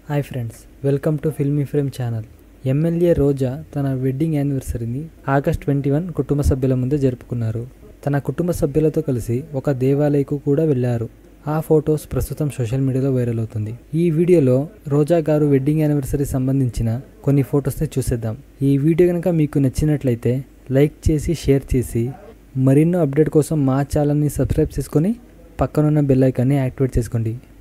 Hi friends, welcome to filmy frame channel. MLA Roja తన wedding యానివర్సరీని August 21 కుటుంబ సభ్యుల ముందే జరుపుకున్నారు. తన కుటుంబ సభ్యులతో కలిసి ఒక దేవాలయకు కూడా వెళ్ళారు. ఆ ఫొటోస్ ప్రస్తుతం సోషల్ మీడియాలో వైరల్ అవుతుంది. ఈ వీడియోలో రోజా గారు వెడ్డింగ్ యానివర్సరీ సంబంధించిన కొన్ని ఫొటోస్ని చూసేద్దాం. ఈ వీడియో కనుక మీకు నచ్చినట్లయితే లైక్ చేసి షేర్ చేసి మరిన్నో అప్డేట్ కోసం మా ఛానల్ని సబ్స్క్రైబ్ చేసుకొని పక్కనున్న బెల్ ఐకాన్ని యాక్టివేట్ చేసుకోండి.